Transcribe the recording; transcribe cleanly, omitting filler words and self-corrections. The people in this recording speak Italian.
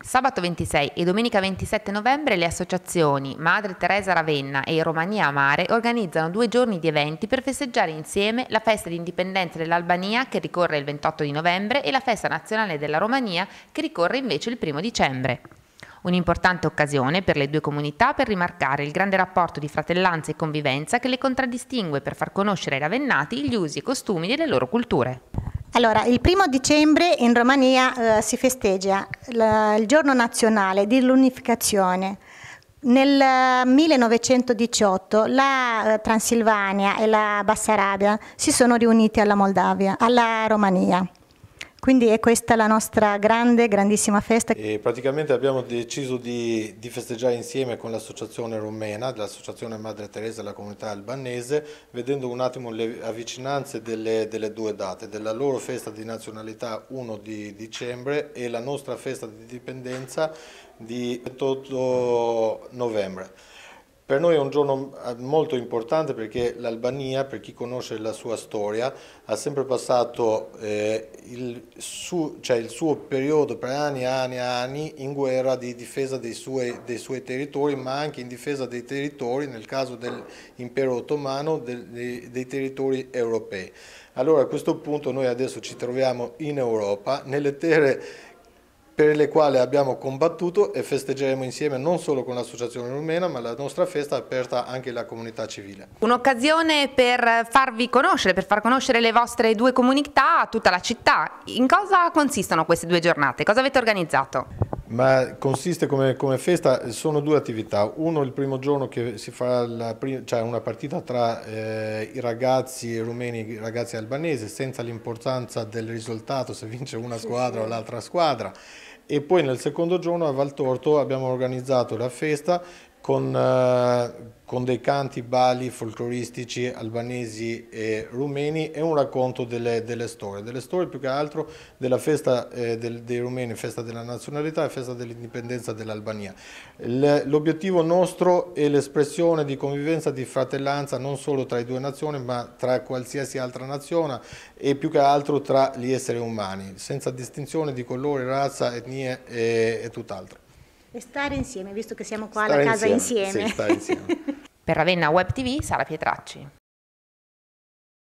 Sabato 26 e domenica 27 novembre le associazioni Madre Teresa Ravenna e Romania Mare organizzano 2 giorni di eventi per festeggiare insieme la festa di indipendenza dell'Albania, che ricorre il 28 di novembre, e la festa nazionale della Romania, che ricorre invece il 1 dicembre. Un'importante occasione per le due comunità per rimarcare il grande rapporto di fratellanza e convivenza che le contraddistingue, per far conoscere ai ravennati gli usi e costumi delle loro culture. Allora, il 1 dicembre in Romania si festeggia il giorno nazionale dell'unificazione. Nel 1918 la Transilvania e la Bassarabia si sono riuniti alla Romania. Quindi è questa la nostra grandissima festa. E praticamente abbiamo deciso di festeggiare insieme con l'associazione romena, l'associazione Madre Teresa della comunità albanese, vedendo un attimo le avvicinanze delle due date, della loro festa di nazionalità 1 di dicembre e la nostra festa di indipendenza di 28 novembre. Per noi è un giorno molto importante perché l'Albania, per chi conosce la sua storia, ha sempre passato il suo periodo per anni e anni e anni in guerra di difesa dei suoi territori, ma anche in difesa dei territori, nel caso dell'impero ottomano, dei territori europei. Allora a questo punto noi adesso ci troviamo in Europa, nelle terre per le quali abbiamo combattuto, e festeggeremo insieme non solo con l'associazione rumena, ma la nostra festa è aperta anche alla comunità civile. Un'occasione per farvi conoscere, per far conoscere le vostre due comunità a tutta la città. In cosa consistono queste 2 giornate? Cosa avete organizzato? Ma consiste come festa, sono 2 attività. Uno, il primo giorno che si farà una partita tra i ragazzi rumeni e i ragazzi albanesi, senza l'importanza del risultato, se vince una squadra o l'altra squadra. E poi nel secondo giorno a Valtorto abbiamo organizzato la festa con dei canti, balli folcloristici albanesi e rumeni e un racconto delle storie più che altro della festa dei rumeni, festa della nazionalità e festa dell'indipendenza dell'Albania. L'obiettivo nostro è l'espressione di convivenza, di fratellanza non solo tra le 2 nazioni, ma tra qualsiasi altra nazione e più che altro tra gli esseri umani, senza distinzione di colore, razza, etnie e tutt'altro. E stare insieme, visto che siamo qua alla casa insieme. Sì, stare insieme. Per Ravenna Web TV, Sara Pietracci.